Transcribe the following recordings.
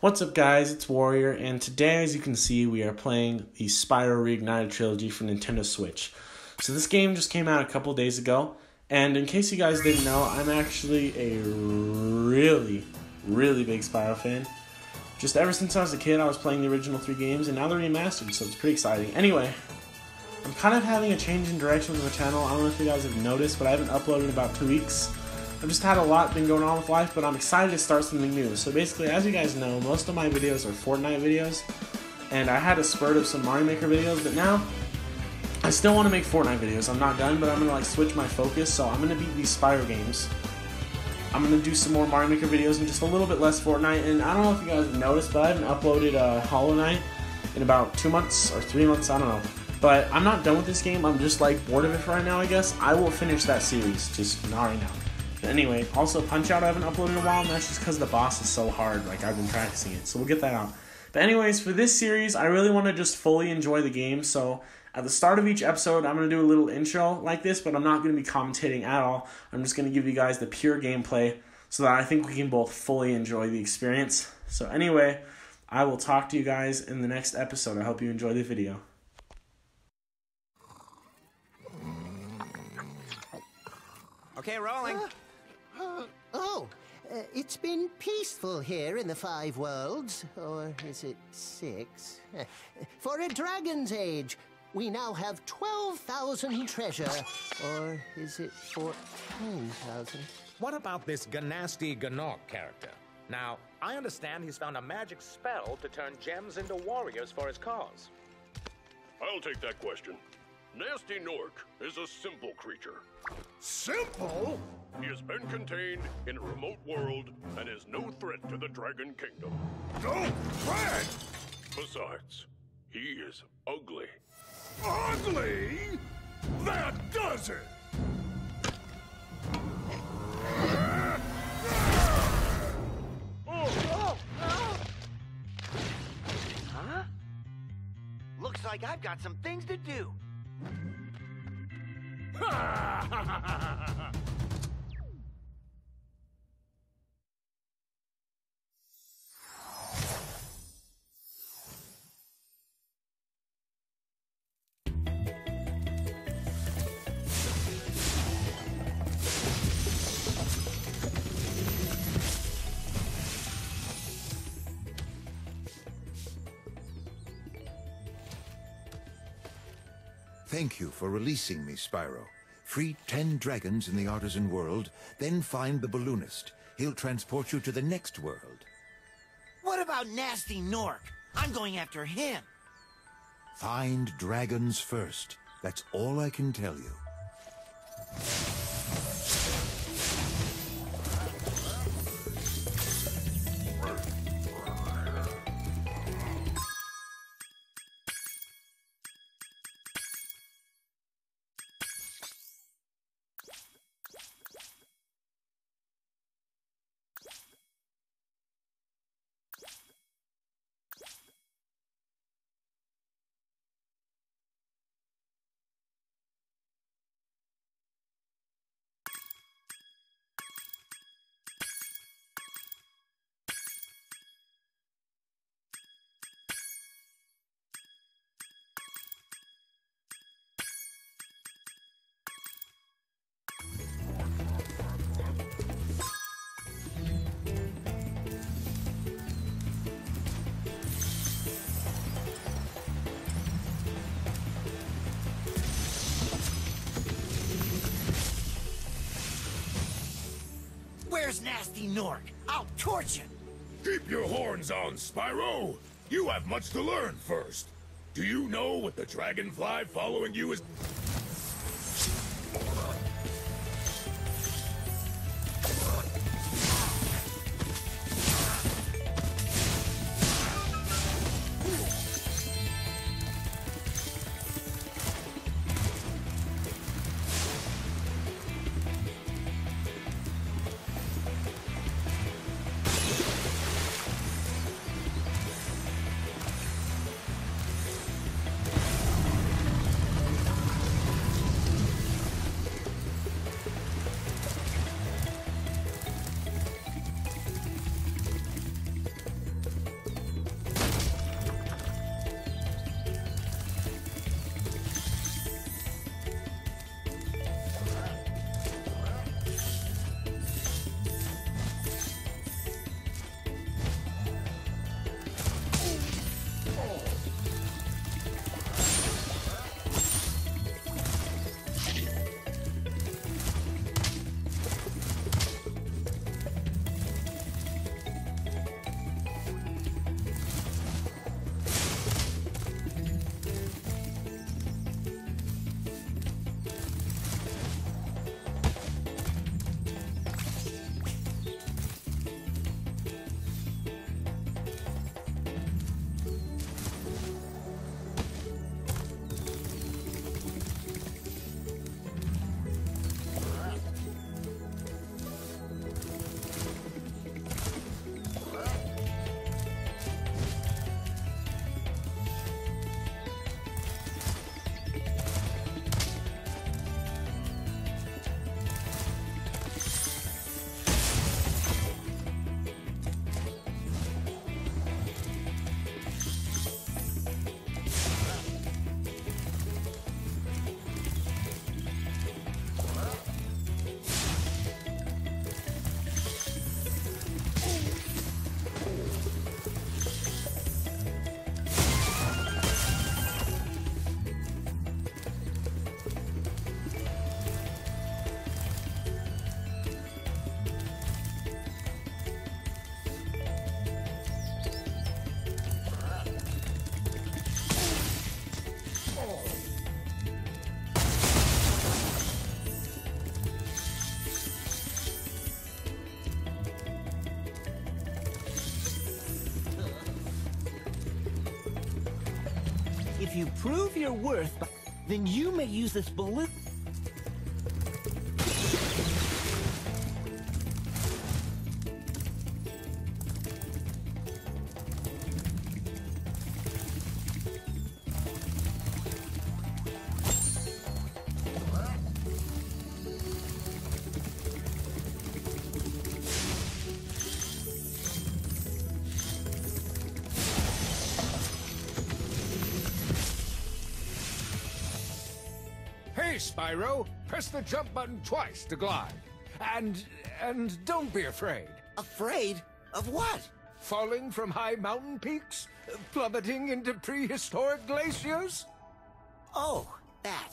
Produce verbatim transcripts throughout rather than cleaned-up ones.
What's up guys, it's Warrior, and today as you can see we are playing the Spyro Reignited trilogy for Nintendo Switch. So this game just came out a couple days ago, and in case you guys didn't know, I'm actually a really, really big Spyro fan. Just ever since I was a kid I was playing the original three games, and now they're remastered, so it's pretty exciting. Anyway, I'm kind of having a change in direction with my channel. I don't know if you guys have noticed, but I haven't uploaded in about two weeks. I've just had a lot been going on with life, but I'm excited to start something new. So basically, as you guys know, most of my videos are Fortnite videos, and I had a spurt of some Mario Maker videos, but now I still want to make Fortnite videos. I'm not done, but I'm going to like switch my focus, so I'm going to beat these Spyro games. I'm going to do some more Mario Maker videos and just a little bit less Fortnite, and I don't know if you guys have noticed, but I haven't uploaded uh, Hollow Knight in about two months or three months, I don't know. But I'm not done with this game, I'm just like bored of it for right now, I guess. I will finish that series, just not right now. But anyway, also Punch-Out I haven't uploaded in a while, and that's just because the boss is so hard, like I've been practicing it, so we'll get that out. But anyways, for this series, I really want to just fully enjoy the game, so at the start of each episode, I'm going to do a little intro like this, but I'm not going to be commentating at all. I'm just going to give you guys the pure gameplay, so that I think we can both fully enjoy the experience. So anyway, I will talk to you guys in the next episode. I hope you enjoy the video. Okay, rolling. Uh, uh, oh, uh, it's been peaceful here in the Five Worlds, or is it six? For a dragon's age, we now have twelve thousand treasure, or is it fourteen thousand? What about this Gnasty Gnorc character? Now, I understand he's found a magic spell to turn gems into warriors for his cause. I'll take that question. Gnasty Gnorc is a simple creature. Simple? He has been contained in a remote world and is no threat to the Dragon Kingdom. No threat? Besides, he is ugly. Ugly? That does it! Huh? Looks like I've got some things to do. Thank you for releasing me, Spyro. Free ten dragons in the artisan world, then find the balloonist. He'll transport you to the next world. What about Gnasty Gnorc? I'm going after him. Find dragons first. That's all I can tell you. Where's Gnasty Gnorc? I'll torch him. Keep your horns on, Spyro. You have much to learn first. Do you know what the dragonfly following you is? If you prove your worth, then you may use this balloon. Hey, Spyro! Press the jump button twice to glide. And... and don't be afraid. Afraid? Of what? Falling from high mountain peaks? Plummeting into prehistoric glaciers? Oh, that.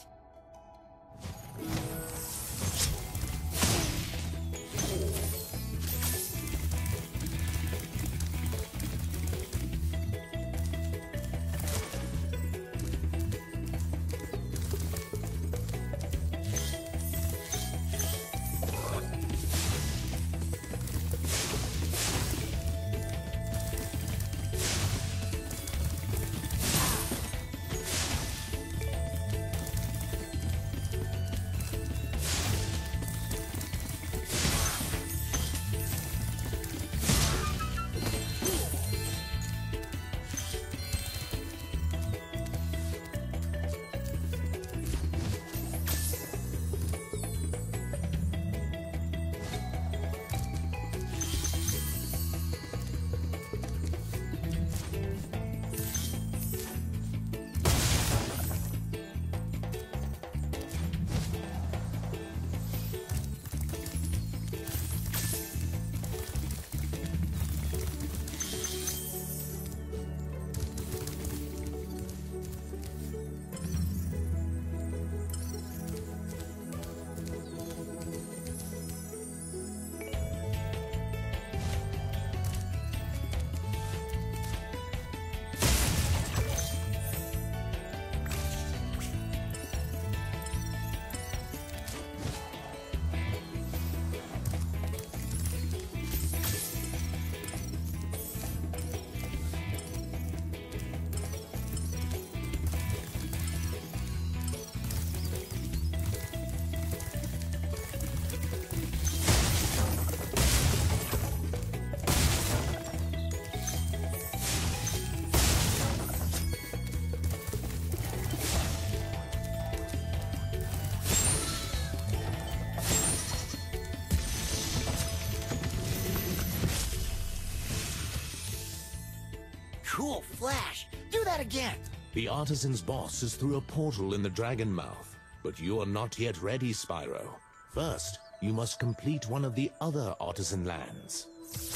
Cool flash. Do that again. The artisan's boss is through a portal in the dragon mouth, but you are not yet ready, Spyro. First, you must complete one of the other artisan lands.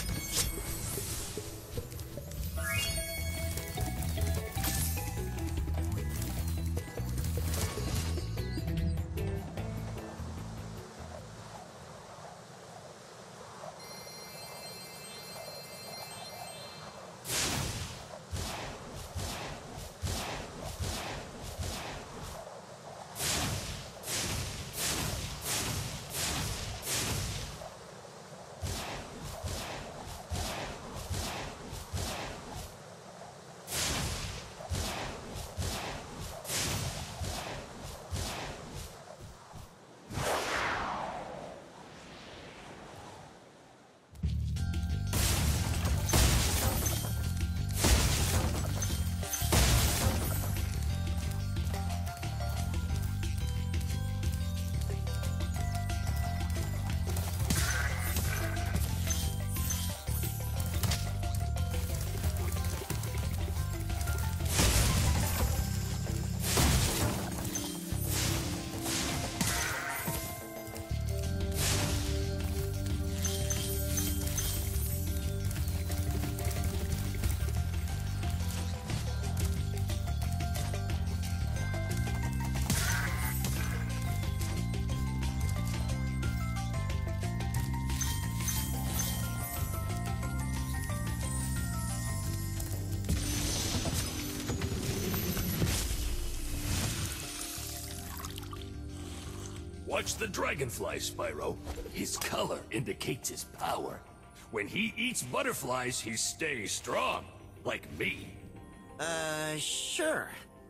Watch the dragonfly, Spyro. His color indicates his power. When he eats butterflies, he stays strong. Like me. Uh, sure.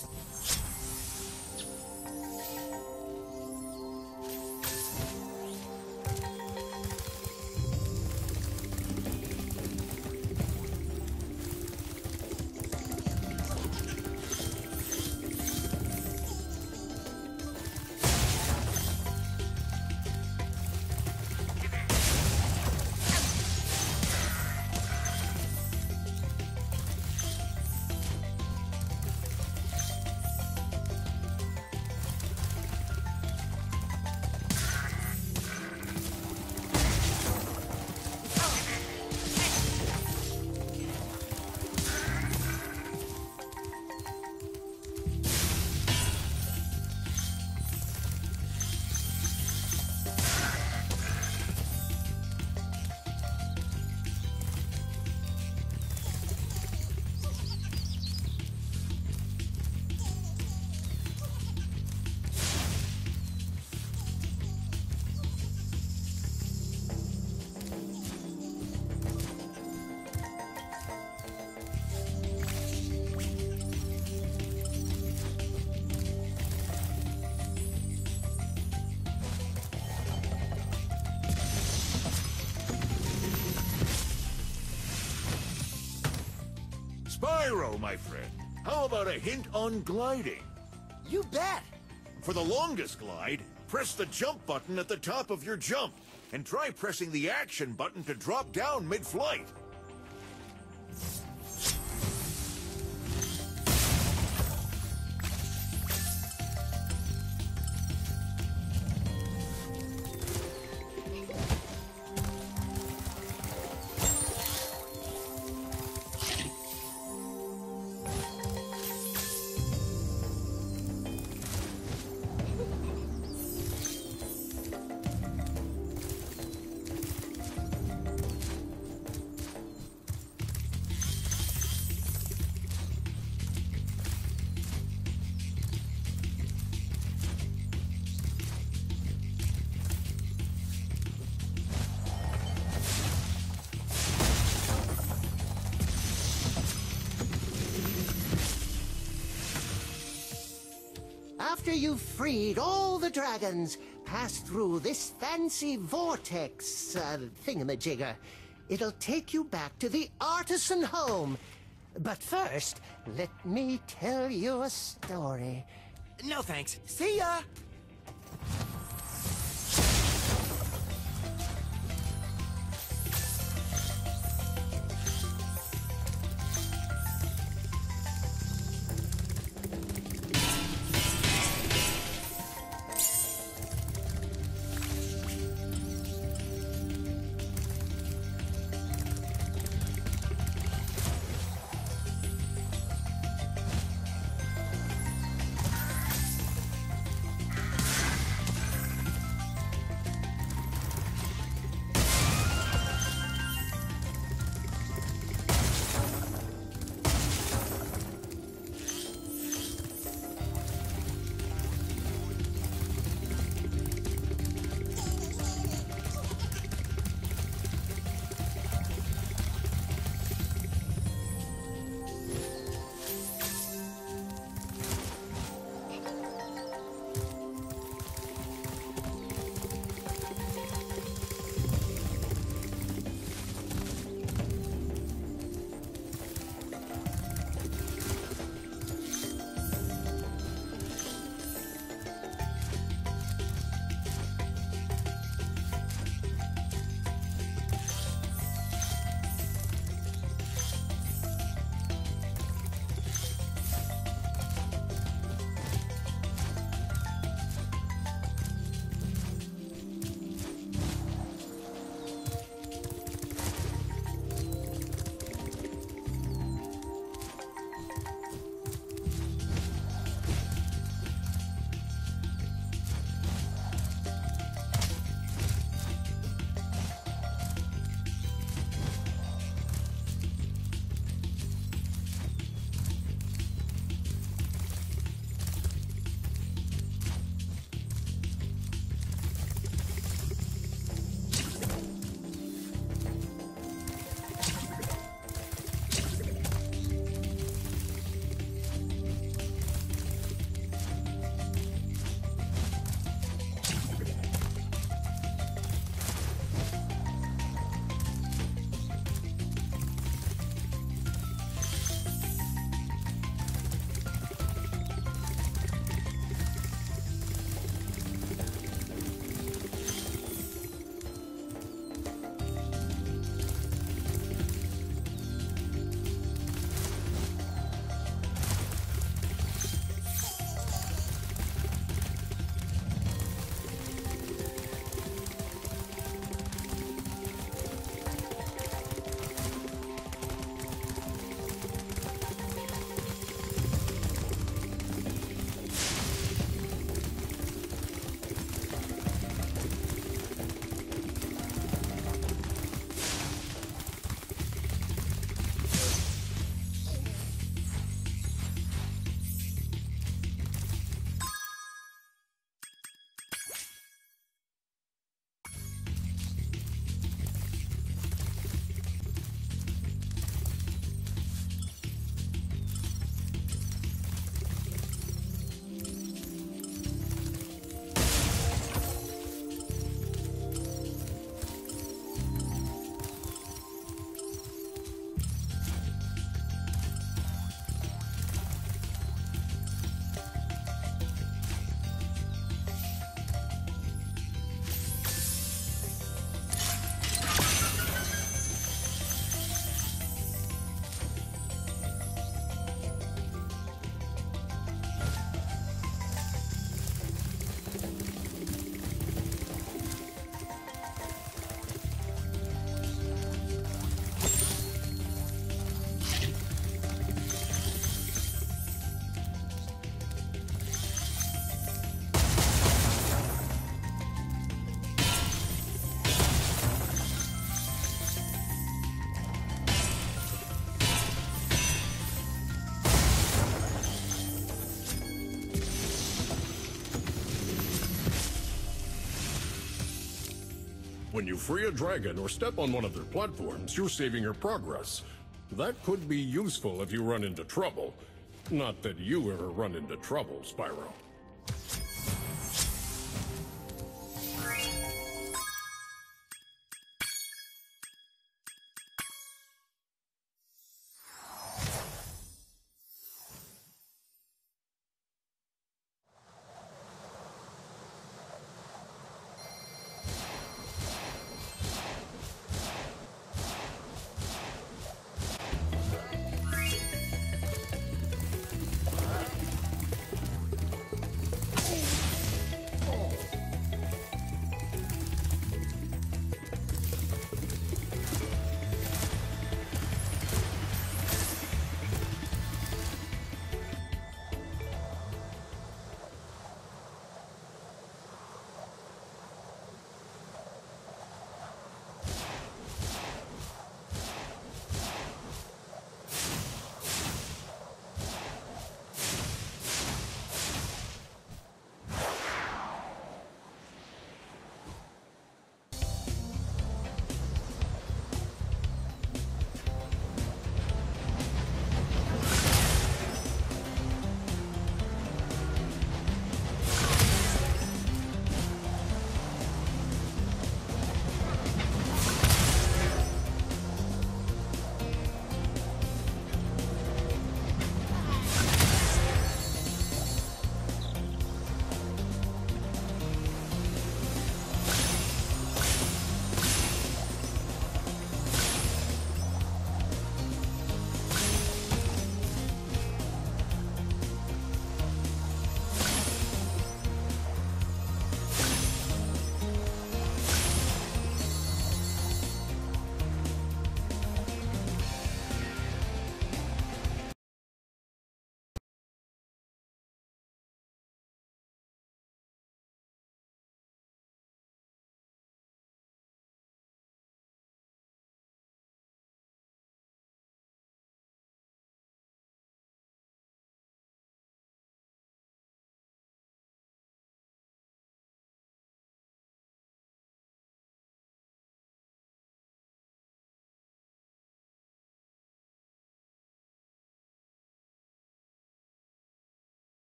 Spyro, my friend, how about a hint on gliding? You bet! For the longest glide, press the jump button at the top of your jump, and try pressing the action button to drop down mid-flight. After you've freed all the dragons, pass through this fancy vortex uh, thingamajigger. It'll take you back to the artisan home. But first, let me tell you a story. No thanks. See ya! When you free a dragon or step on one of their platforms, you're saving your progress. That could be useful if you run into trouble. Not that you ever run into trouble, Spyro.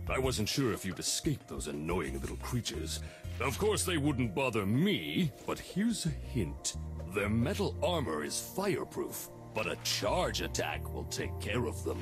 I wasn't sure if you'd escape those annoying little creatures. Of course they wouldn't bother me, but here's a hint. Their metal armor is fireproof, but a charge attack will take care of them.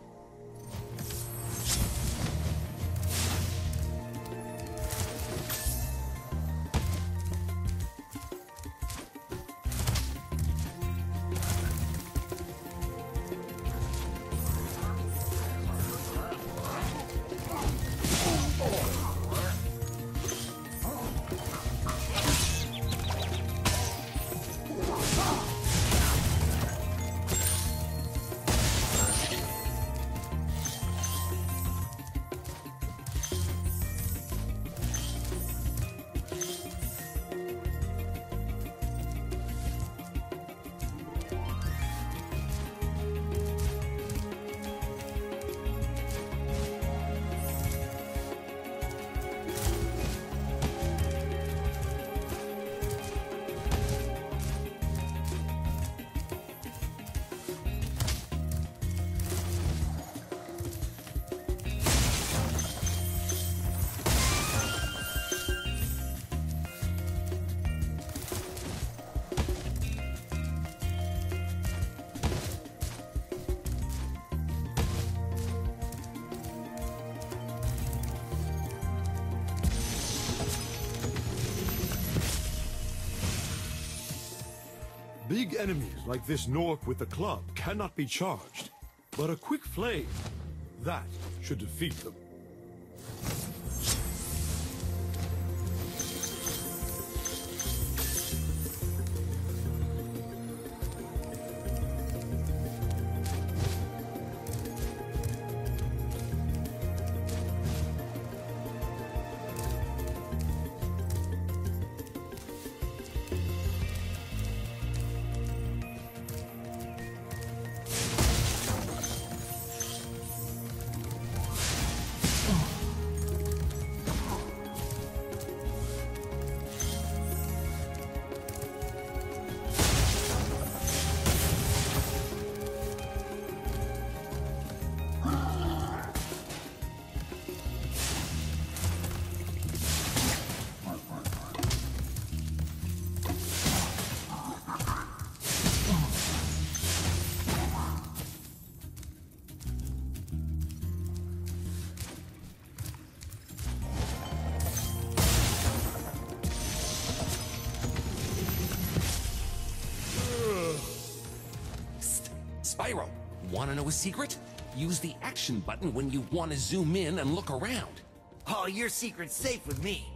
Big enemies like this Gnorc with the club cannot be charged, but a quick flame, that should defeat them. Spyro, wanna know a secret? Use the action button when you want to zoom in and look around. Oh, your secret's safe with me.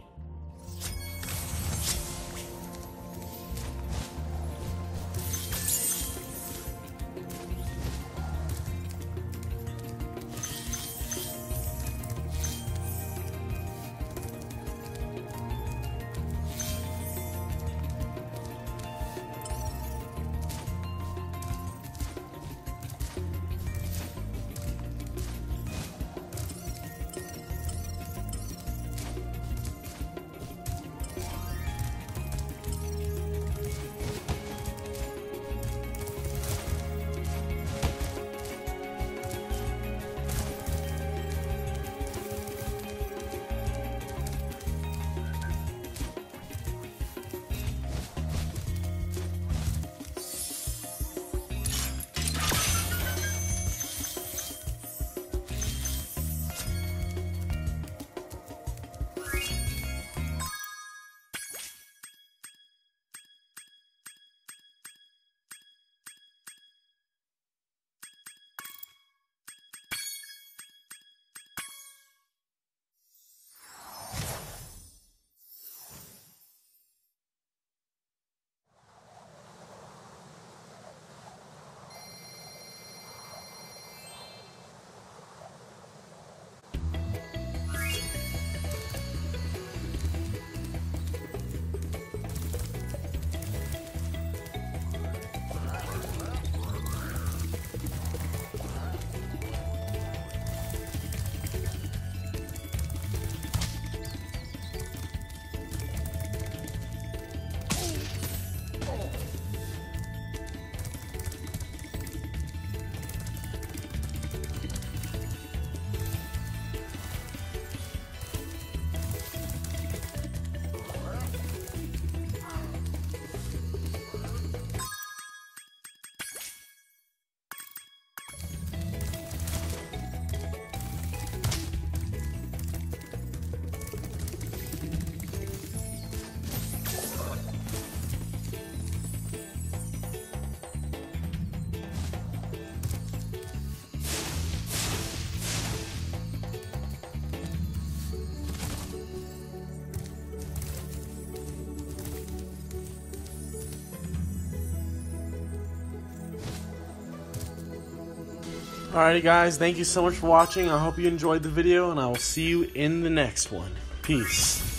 Alrighty guys, thank you so much for watching. I hope you enjoyed the video, and I will see you in the next one. Peace.